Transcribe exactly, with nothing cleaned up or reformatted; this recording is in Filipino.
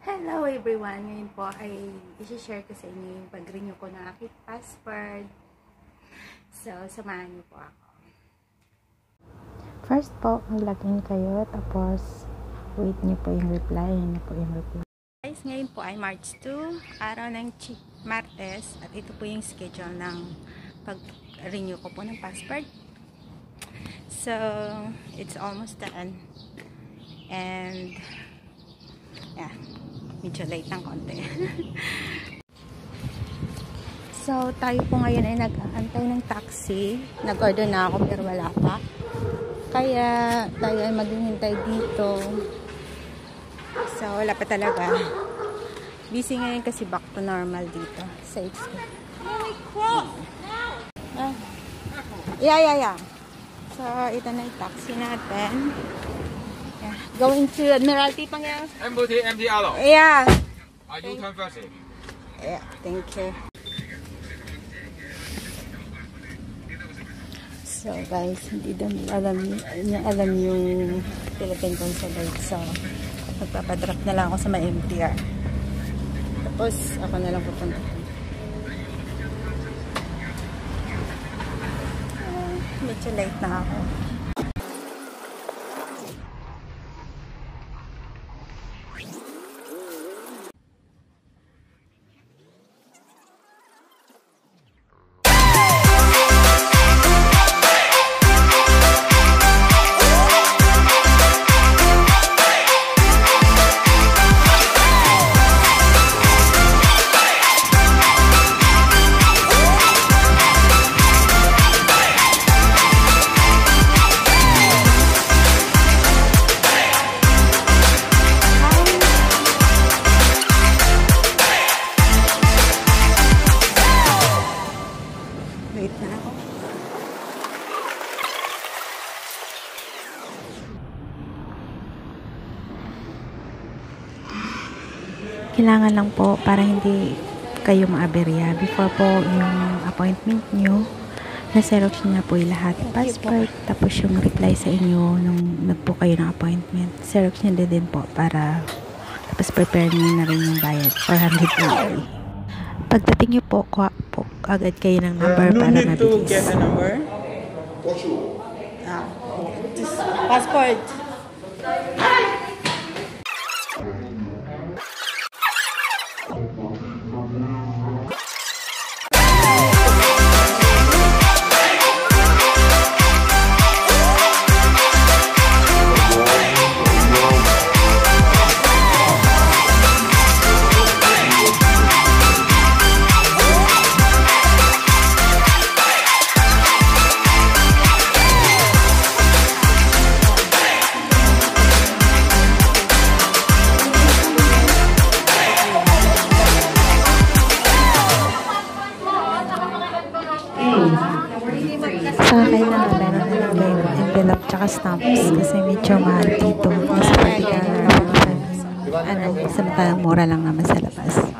Hello everyone! Ngayon po ay isi-share ko sa inyo yung pag-renew ko ng aking passport. So, samahan niyo po ako. First po, mag-login kayo. Tapos, wait niyo po yung reply. Yan niyo po yung reply. Guys, ngayon po ay March second, araw ng Martes. At ito po yung schedule ng pag-renew ko po ng passport. So, it's almost done. And, yeah. Medyo late ng konti. So, tayo po ngayon ay nag-aantay ng taxi. Nag-order na ako pero wala pa. Kaya, tayo ay maghihintay dito. So, wala pa talaga. Busy ngayon kasi back to normal dito. Sa H Q. Ah. Yeah, yeah, yeah. So, ito na yung taxi natin. Yeah. Going to Admiralty Pangyang. M T M T R. Yeah. Are you turn first? Yeah, thank you. So guys, hindi daw alam niya alam yung Philippine Consulate. So, magpapadrop na lang ako sa may M T R. Tapos, ako na lang pupunta. Uh, medyo late na ako. Wait na ako. Kailangan lang po para hindi kayo maaberya. Before po yung appointment nyo, na-xerox nyo na po yung lahat. Passport, tapos yung reply sa inyo nung nagpo kayo ng appointment. Xerox nyo din po para tapos prepare nyo na rin yung bayad. four hundred eighty. Pagdating nyo po, kuha po agad kayo ng number uh, no para mabilis. No need to get a number? Ah, just passport. Sa akin na meron na lang yung envelope tsaka stamps kasi medyo mahal dito. Mas particular ano, samantalang mura lang naman sa labas.